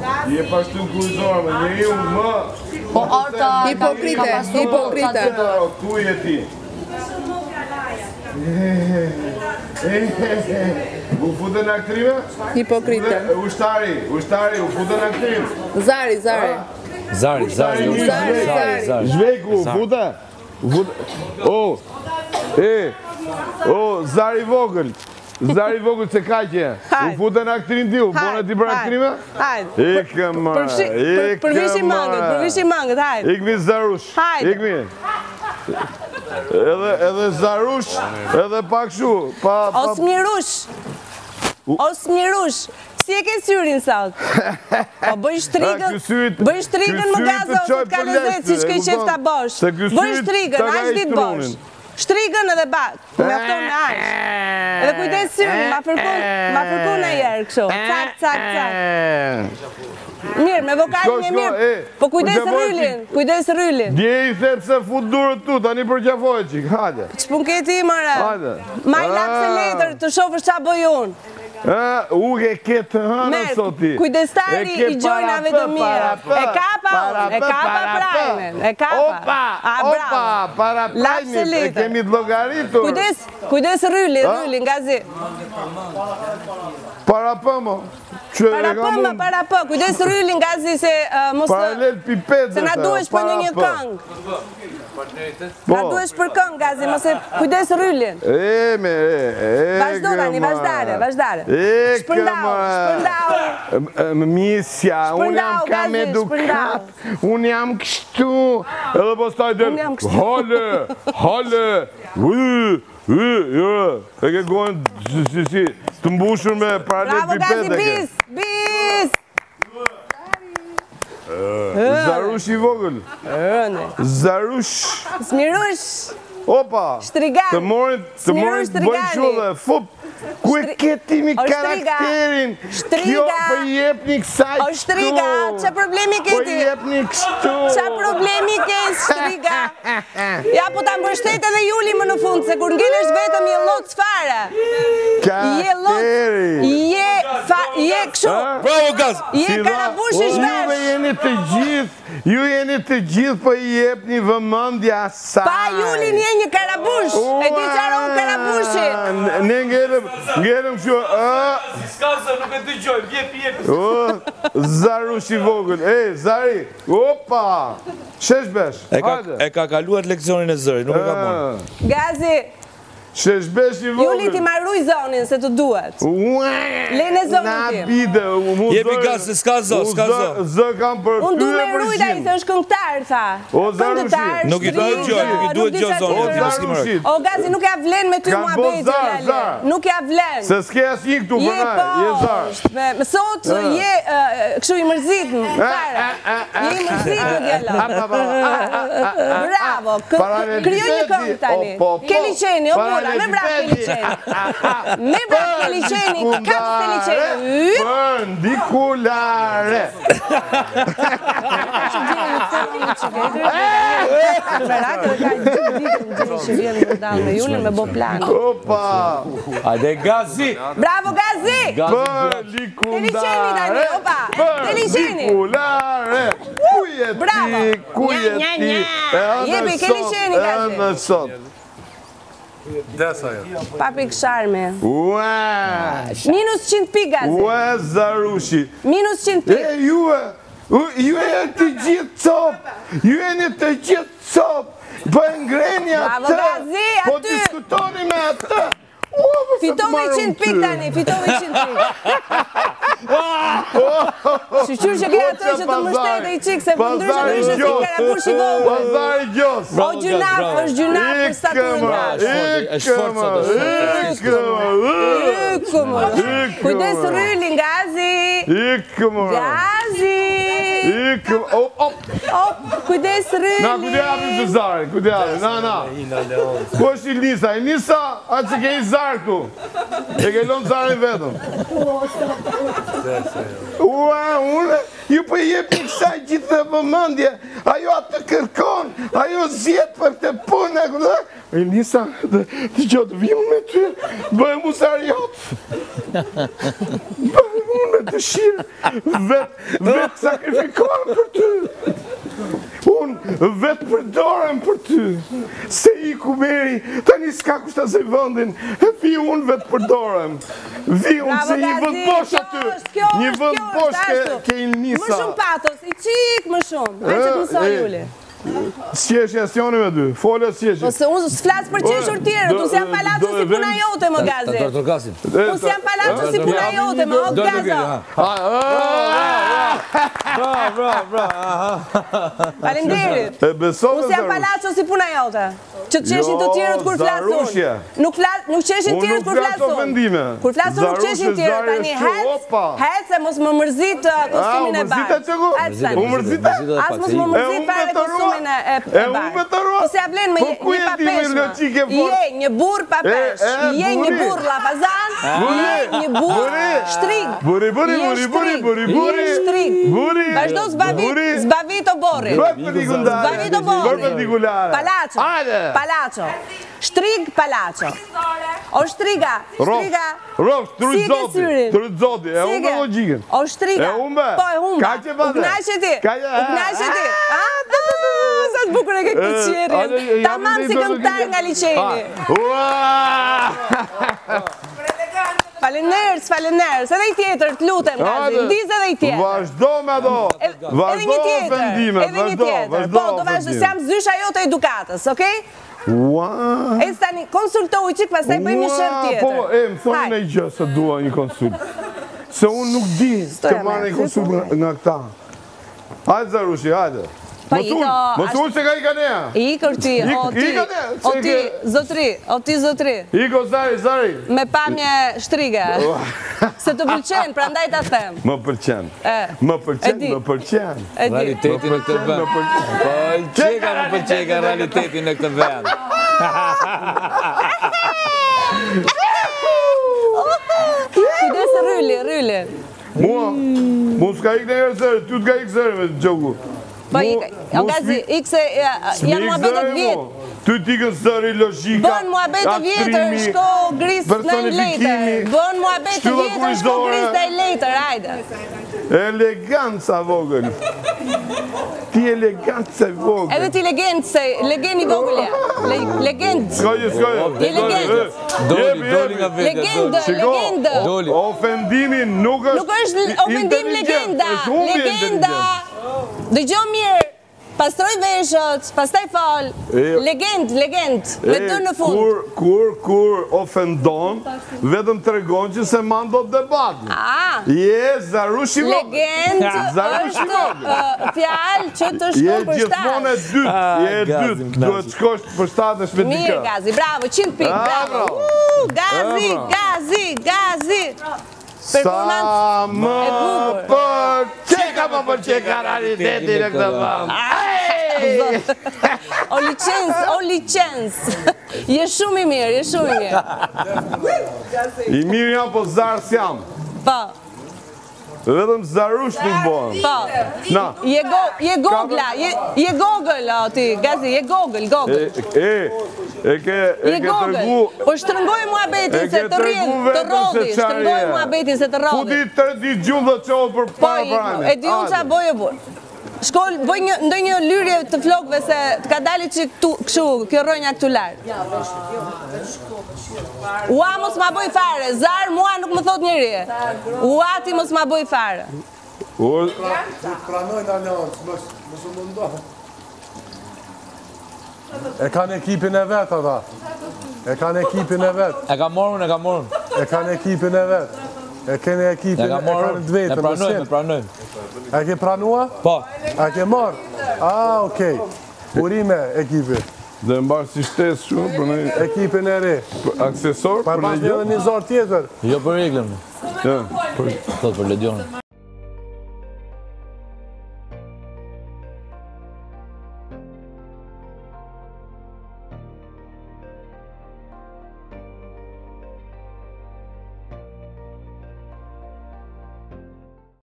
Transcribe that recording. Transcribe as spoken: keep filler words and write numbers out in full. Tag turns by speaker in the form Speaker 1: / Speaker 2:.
Speaker 1: Je pa shtunkuzor, më njeri u më.
Speaker 2: Po Arta
Speaker 3: hipokrite, hipokrite.
Speaker 1: Ku je ti? U futën aktrive?
Speaker 3: Hipokrite.
Speaker 1: Ushtari, ushtari, u futën aktrive.
Speaker 3: Zari, Zari.
Speaker 4: Zari, Zari,
Speaker 3: Zari, Zari.
Speaker 1: Zhveku, u futë? U futë? O, e, o, Zari vogël. Zari vogël se ka që. U futën aktrin ti, u bone ti për aktrime?
Speaker 2: Hajde.
Speaker 1: Ikë më, ikë
Speaker 2: Përvishi mangët, përvishi mangët, hajde.
Speaker 1: Ikmi Zarush.
Speaker 2: Hajde.
Speaker 1: Ikmi. Edhe, edhe Zarush, edhe pak shu.
Speaker 2: Osmirush. Osmirush. Si e ke syrin sot? Po bëj shtrigën, bëj shtrigën më gazo ose të ka lezet si që ke qef ta bosh. Bëj shtrigën, ashtë ditë bosh. Shtrigën edhe bat, me afton në ashtë. Edhe kujdes syrin, ma fërkun e jerë kësho. Cak, cak, cak. Mirë, me vokalin e mirë, po kujdes rrylin, kujdes rrylin.
Speaker 1: Dje i thetë se fut durët tu, tani për qafoj qik, hajde.
Speaker 2: Që pun keti mëre?
Speaker 1: Hajde.
Speaker 2: Ma i lapse letër të shofës qa bëj unë.
Speaker 1: U ke ketë hënë soti.
Speaker 2: Kujdestari i gjojnave të mira. E kapa unë, e kapa prajmen, e kapa.
Speaker 1: Opa, opa, para prajmin, e kemi të logaritur.
Speaker 2: Kujdes, kujdes rrylli, rrylli, nga zi.
Speaker 1: Para pëmë.
Speaker 2: Para pëmë, para pëmë, kujdes rrylli nga zi se mos...
Speaker 1: Paralel pipet.
Speaker 2: Se na duesh për në një këngë. Na duesh për këngë, Gazi, mos e kujdes rryllin.
Speaker 1: E, me, e, e,
Speaker 2: vazhdo tani, vazhdare, vazhdare.
Speaker 1: E,
Speaker 2: shpërndau, shpërndau.
Speaker 1: Më misja, unë jam kam edukat, unë jam kështu, edhe po staj del, hale, hale, u, u, u, e ke gojnë, si, si, të mbushur me paralel pipet.
Speaker 2: Bravo, Gazi, bis, bis.
Speaker 1: Zarush i vogël. Zarush.
Speaker 2: Smirush.
Speaker 1: Opa.
Speaker 2: Shtrigar.
Speaker 1: Të morin, të morin të bëjnë shullë, fup. Ku e ketimi karakterin? Kjo për jep një kësaj kështu.
Speaker 2: O shtriga, që problemi keti?
Speaker 1: Për jep një kështu.
Speaker 2: Që problemi keti, shtriga? Ja, po ta mbështet edhe Juli më në fund, se kur ngelesh vetëm je lot fare.
Speaker 1: Karakteri.
Speaker 2: Je kështu.
Speaker 4: Bravo, Gaz.
Speaker 2: Je karabush i shvesh.
Speaker 1: Juve jeni të gjithë, ju jeni të gjithë për jep një vëmëndja saj.
Speaker 2: Pa Julin je një karabush. E ti qaron karabushin.
Speaker 1: Ne ngelëm, ngelëm që...
Speaker 4: Si s'ka se nuk e të gjojmë, vjep, vjep.
Speaker 1: Zarush i vogël, e, Zari, opa, shesh besh, hajde.
Speaker 4: E ka kaluat leksionin e zëri, nuk e ka morë.
Speaker 2: Gazi,
Speaker 1: shesh besh i vogël.
Speaker 2: Juli ti marruj zonin se të duhet. Lene zonin ti.
Speaker 1: Na bide, mu zë...
Speaker 4: Jepi Gaz, se s'ka zë, s'ka zë.
Speaker 1: Zë kam për
Speaker 2: unë du me
Speaker 1: tyre
Speaker 2: rujt a i
Speaker 1: përshim.
Speaker 2: se është këngëtar, tha.
Speaker 1: O, Zarushi.
Speaker 4: Nuk i duhet gjoj, nuk i duhet gjoj zonin.
Speaker 1: O, Zarushi.
Speaker 2: O, Gazi, nuk ja vlen me ty mua bejtë, Lale. Nuk ja vlen.
Speaker 1: Se s'ke as një këtu për naj, je Zar.
Speaker 2: Më sot je kështu i mërzit më, fare. Je i mërzit më djela. Bravo, kryo një këngë tani. Keli qeni, o bula, me vrap Keli qeni. Me vrap Keli qeni, kap Keli qeni.
Speaker 1: Perpendikulare. Opa.
Speaker 4: Ajde, Gazi.
Speaker 2: Bravo, Gazi.
Speaker 1: Perpendikulare. Perpendikulare. Ku je ti, ku je ti.
Speaker 2: Jepi, Keli qeni, Gazi.
Speaker 1: Në sot.
Speaker 2: Papi Ksharme.
Speaker 1: Ua.
Speaker 2: Minus qind pik, Gazi.
Speaker 1: Ua, Zarushi.
Speaker 2: Minus qind pik.
Speaker 1: E, juve, ju e të gjithë cop, ju e një të gjithë cop, po e ngreni atë,
Speaker 2: Bravo, Gazi,
Speaker 1: po
Speaker 2: aty.
Speaker 1: diskutoni me atë.
Speaker 2: Fitove qind pik tani, fitove qind pik. Shqyqyr që ke atë që të mështete i qikë, se për ndryshë të ishte si karabush i vogël.
Speaker 1: Pazari gjos.
Speaker 2: O gjunaf, është gjunaf për staturën tash.
Speaker 1: Ikëmë,
Speaker 2: Ikëmë, kujdes rryllin, Gazi.
Speaker 1: Ikëmë,
Speaker 2: Gazi.
Speaker 1: Ikëmë, op, op.
Speaker 2: Op, kujdes rryllin.
Speaker 1: Na, kujde apim të Zari, kujde apim, na, na. Po është i Nisa, i Nisa, atë që ke i Zari këtu. E ke lonë Zari vetëm. Ua, unë, ju për jep një kësaj gjithë dhe vëmëndje, ajo atë kërkon, ajo zjetë për të punë, e Nisa, të gjotë vimë me ty, bëjmë usariot. Bëjmë unë me dëshirë vetë vet sakrifikohem për ty. Unë vetë përdorem për ty. Se i ku meri, tani s'ka kushta se vëndin, e vi unë vetë përdorem. Vi unë se i vënd bosh aty. Një vënd bosh ke i nisa.
Speaker 2: Më shumë patos, i qik më shumë. Hajtë që të mësoj Juli.
Speaker 1: Sqeshja s'joni me dy, folja sqeshja.
Speaker 2: Ose unë s'flasë për qeshur tjere, tu s'jam palazzo si puna jote më gazi. Tu s'jam palazzo si puna jote më, o gaza.
Speaker 4: Bravo, bravo, bravo.
Speaker 2: Falenderit.
Speaker 1: Tu
Speaker 2: s'jam palazzo si puna jote. Që të qeshin të tjerët kur flasë unë. Nuk qeshin tjerët kur flasë unë. Kur flasë unë nuk qeshin tjerët. Tani hec, hec se mos më mërzit kostumin e barë.
Speaker 1: U mërzita?
Speaker 2: As mos më mërzit fare kostumin e barë. Po se avlen me një papeshme. Je një burr papesh. Je një burr lafazan. Je një burr shtrig.
Speaker 1: Buri, buri, buri, buri, buri, buri.
Speaker 2: Je shtrig.
Speaker 1: Buri.
Speaker 2: Vazhdo zbavit o borri. Zbavit o borri. Palaco. Palaco. Shtrig Palaco. O shtriga. Shtriga.
Speaker 1: Rof, trudzoti. Trudzoti. E umbe logjikën.
Speaker 2: O shtriga.
Speaker 1: E umbe.
Speaker 2: Po e umbe.
Speaker 1: Ka që bate.
Speaker 2: U knaqe ti. U knaqe ti. Sa të bukur e ke këtë qerin. Ta mamë si këngëtar nga liqeni. Falenderës, falenderës. Edhe i tjetër, të lutem, gazi. Ndizë edhe i tjetër.
Speaker 1: Vazhdo me do. Vazhdo ofendime.
Speaker 2: Edhe një tjetër. Po, do vazhdo. Se jam zysha jo të edukatës, okej? E së tani, konsultohu i qikë, pas taj bëjmë një shërë tjetër.
Speaker 1: Po, e, më thonë në i gjë se dua një konsult. Se unë nuk di të marrë një konsult nga këta. Hajde, Zarushi, hajde. Mos unë se ka i ka neja.
Speaker 2: I kërti, o ti, o ti, zotri, o ti, zotri.
Speaker 1: Iko, Zari, Zari.
Speaker 2: Me pamje shtrige. Se të pëlqen, pra ndaj ta them.
Speaker 1: Më pëlqen. Më pëlqen, më pëlqen.
Speaker 4: Realitetin në këtë vend. Po, qeka më pëlqeka realitetin në këtë vend.
Speaker 2: Kujdes rrylli, rrylli.
Speaker 1: Mua, mu s'ka ik në herë zërë, ty t'ka ik zërë me gjogu.
Speaker 2: Po, o gazi, ik se janë mua betë vjetë.
Speaker 1: Ty t'i kënë zëri logika,
Speaker 2: bën mua betë vjetër, shko gris në lejtër. Bën mua betë vjetër, shko gris në lejtër, ajde.
Speaker 1: Eleganca vogël. Ti eleganca vogël.
Speaker 2: Edhe ti legend se, legend i vogël ja. Legend.
Speaker 1: Skoje, skoje.
Speaker 2: Ti legend.
Speaker 4: Doli, doli nga vete.
Speaker 2: Legend, legend.
Speaker 1: Ofendimi nuk është
Speaker 2: Nuk është ofendim legenda. Legenda. Dëgjoj mirë. Pastroj veshët, pastaj fal. Legend, legend, me dy në fund.
Speaker 1: Kur, kur, kur ofendon, vetëm të regon që se mando debat. Je, Zarushi vogël.
Speaker 2: Legend është fjalë që të shkon për shtatë.
Speaker 1: Je gjithmonë e dytë, je e dytë, duhet shkosh për shtatë me dika.
Speaker 2: Mirë, Gazi, bravo, qind pikë, bravo. Gazi, Gazi, Gazi.
Speaker 1: Sa më përqeka më përqeka realitetin e këtë vënd.
Speaker 2: O licens, o licens. Je shumë i mirë, je shumë i mirë.
Speaker 1: I mirë jam, po zarës jam.
Speaker 2: Po.
Speaker 1: Vetëm zarush nuk bojëm.
Speaker 2: Po.
Speaker 1: Na.
Speaker 2: Je gogla, je gogël, o ti, Gazi, je gogël, gogël.
Speaker 1: E, e ke tërgu...
Speaker 2: Po shtrëngoj mua betin se të rrinë, të rodi, shtrëngoj mua betin se të rodi.
Speaker 1: Fudi të di gjumë dhe qohë për para prajme.
Speaker 2: E di unë qa bojë burë. Shkoll, boj ndoj një lyrje të flokve se të ka dali që këshu, kjo rënja këtu lartë. Ua mos ma boj fare, zarë mua nuk më thot njëri. Ua ti mos ma boj fare.
Speaker 5: Pranojnë aliancë, mësë më ndohë. E kanë ekipin e vetë, ata. E kanë ekipin e vetë.
Speaker 4: E ka morën, e ka morën.
Speaker 5: E kanë ekipin e vetë. E kene ekipin, e kanë të vetë.
Speaker 4: E pranojnë, e pranojnë.
Speaker 5: E ke pranua?
Speaker 4: Po.
Speaker 5: E ke marë? A, okej. Urime ekipin.
Speaker 1: Dhe mbarë si shtesë shumë për në...
Speaker 5: Ekipin e re.
Speaker 1: Aksesor për
Speaker 5: Për pas një dhe një zorë tjetër.
Speaker 4: Jo për reglën.
Speaker 1: Ja, për...
Speaker 4: Thot për ledionë.